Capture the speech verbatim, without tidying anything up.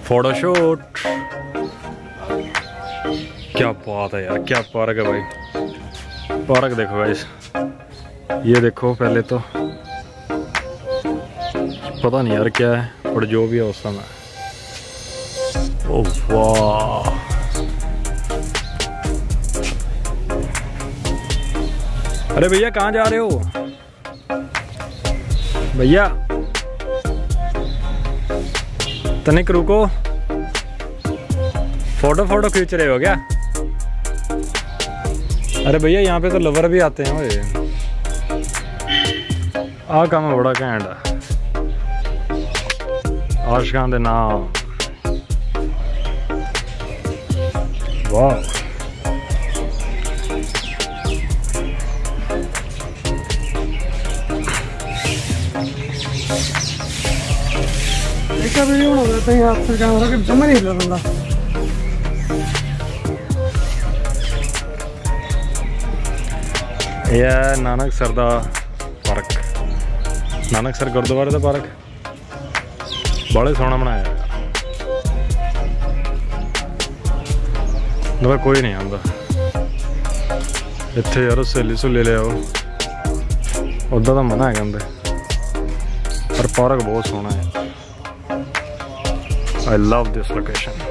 Photoshoot. क्या बात है यार, क्या पार्क है भाई। पार्क देखो गाइस, ये देखो। पहले तो पता नहीं यार क्या है, पर जो भी है उस समय। ओह वाह, अरे भैया कहाँ जा रहे हो भैया? तनिक रुको, फोटो फोटो खींच रहे हो क्या? अरे भैया यहाँ पे तो लवर भी आते हैं। ओए आ काम है बड़ा घैंट है। आशिकां दे नाम, वाह। एक वीडियो बना देते हैं आपसे, कैमरा के समझ नहीं लगा। यह नानक सर दा पार्क, नानक सर गुरुद्वारे का पार्क बड़ा सोहना बनाया। मतलब कोई नहीं आता इत्थे यार, सहेली सुहेली ले आओ, उदा तो मना है कहते, पर पार्क बहुत सोहना है। I love this location.